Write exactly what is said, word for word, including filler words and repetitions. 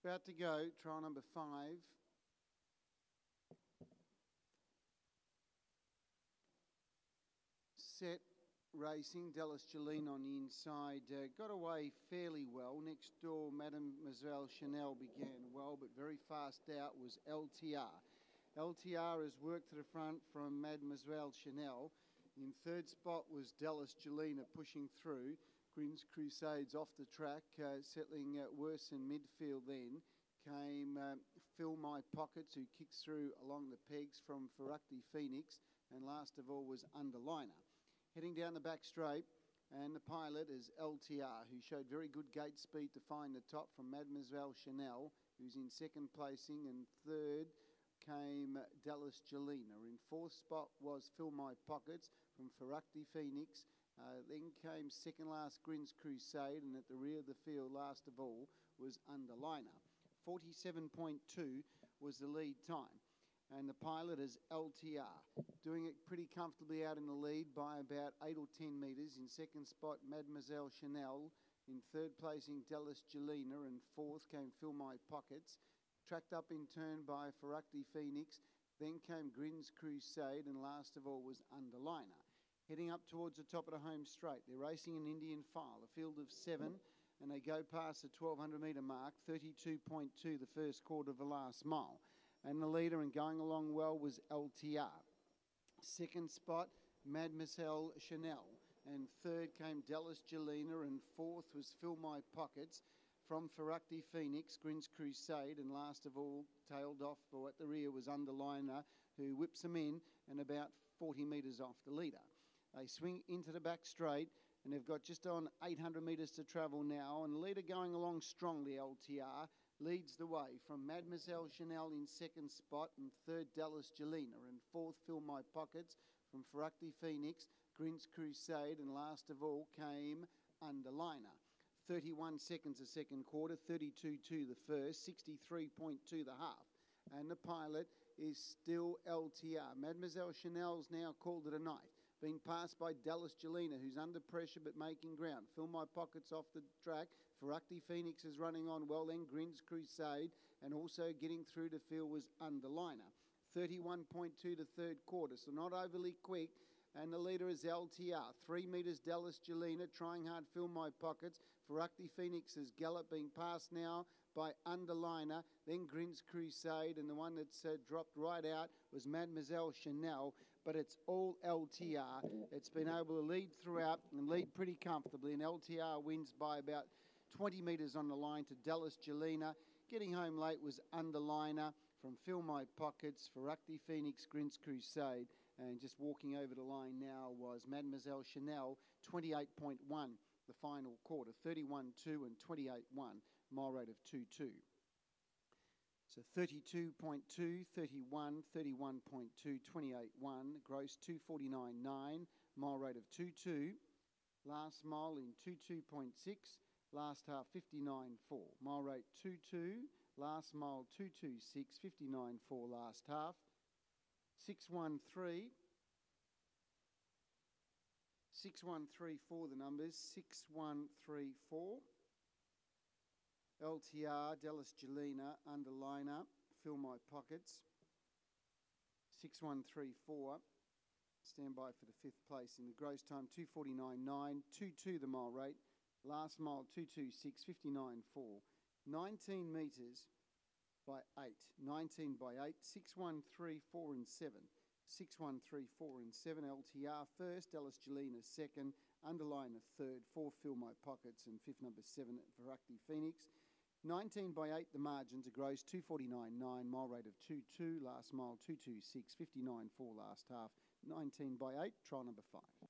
About to go, trial number five. Set racing, Dallas Jolene on the inside. Uh, got away fairly well. Next door, Mademoiselle Chanel began well, but very fast out was L T R. L T R has worked to the front from Mademoiselle Chanel. In third spot was Dallas Jolene pushing through. Grins Crusades off the track, uh, settling uh, worse in midfield then. Came uh, Fill My Pockets, who kicks through along the pegs from Ferracti Phoenix, and last of all was Underliner. Heading down the back straight, and the pilot is L T R, who showed very good gate speed to find the top from Mademoiselle Chanel, who's in second placing, and third came Dallas Jelena. In fourth spot was Fill My Pockets from Ferracti Phoenix. Uh, then came second last Grins Crusade, and at the rear of the field, last of all, was Underliner. forty-seven point two was the lead time. And the pilot is L T R, doing it pretty comfortably out in the lead by about eight or ten metres. In second spot, Mademoiselle Chanel. In third placing, Dallas Jelena. And fourth came Fill My Pockets. Tracked up in turn by Ferracti Phoenix. Then came Grins Crusade, and last of all was Underliner. Heading up towards the top of the home straight. They're racing an Indian file, a field of seven, and they go past the twelve hundred metre mark, thirty-two point two the first quarter of the last mile. And the leader, and going along well, was L T R. Second spot, Mademoiselle Chanel. And third came Dallas Jelena, and fourth was Fill My Pockets from Ferracti Phoenix, Grins Crusade, and last of all, tailed off, or at the rear was Underliner, who whips them in and about forty metres off the leader. They swing into the back straight, and they've got just on eight hundred metres to travel now, and the leader going along strongly, L T R, leads the way from Mademoiselle Chanel in second spot, and third Dallas Jelena, and fourth Fill My Pockets from Ferracti Phoenix, Grins Crusade, and last of all came Underliner. thirty-one seconds a second quarter, thirty-two two the first, sixty-three point two the half. And the pilot is still L T R. Mademoiselle Chanel's now called it a night. Being passed by Dallas Jelena, who's under pressure but making ground. Fill My Pockets off the track. Ferracti Phoenix is running on well, then Grins Crusade, and also getting through the field was Underliner. thirty-one point two to third quarter, so not overly quick. And the leader is L T R. Three metres Dallas Jelena, trying hard, Fill My Pockets. Ferracti Phoenix is Gallop, being passed now by Underliner, then Grins Crusade, and the one that's uh, dropped right out was Mademoiselle Chanel. But it's all L T R. It's been able to lead throughout and lead pretty comfortably, and L T R wins by about twenty metres on the line to Dallas Jelena. Getting home late was Underliner from Fill My Pockets, Ferracti Phoenix, Grins Crusade. And just walking over the line now was Mademoiselle Chanel, twenty-eight point one the final quarter, thirty-one two and twenty-eight one, mile rate of two two. So thirty-two point two, thirty-one, thirty-one point two, twenty-eight one, gross two forty-nine point nine, mile rate of two two. Last mile in two two point six, last half fifty-nine point four. Mile rate two two, last mile two two six, fifty-nine point four last half. six one three. six one three four the numbers, six one three four. L T R, Dallas Jelena, Underliner, Fill My Pockets. six one three four. Stand by for the fifth place in the gross time, two forty-nine point nine, two two the mile rate. Last mile two two six, fifty-nine point four. nineteen metres by eight, nineteen by eight, six one three four and seven. six one three four and seven, L T R first, Dallas Jelena second, Underliner third, four Fill My Pockets, and fifth number seven at Ferracti Phoenix. nineteen by eight the margin to gross, two forty-nine point nine, mile rate of two two, last mile two two six, fifty-nine point four last half. nineteen by eight, trial number five.